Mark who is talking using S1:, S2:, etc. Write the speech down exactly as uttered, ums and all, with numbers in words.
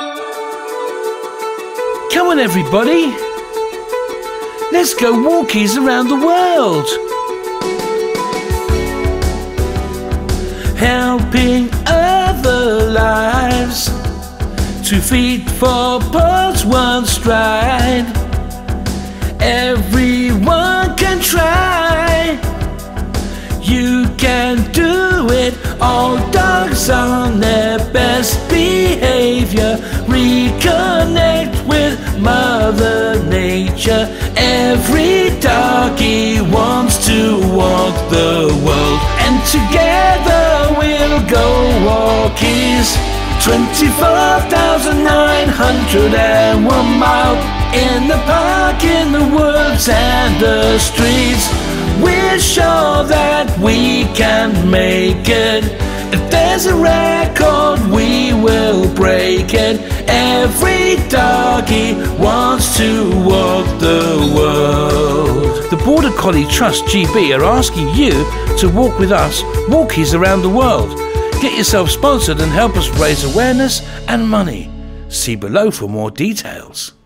S1: Come on everybody, let's go walkies around the world. Helping other lives, two feet, four paws, one stride. Everyone can try, you can do it. All dogs on their best behavior. Reconnect with Mother Nature. Every doggy wants to walk the world, and together we'll go walkies. Twenty-four thousand nine hundred and one mile, in the park, in the woods and the streets. We're sure that we can make it. If there's a record, we will break it. Every doggy wants to walk the world. The Border Collie Trust G B are asking you to walk with us, walkies around the world. Get yourself sponsored and help us raise awareness and money. See below for more details.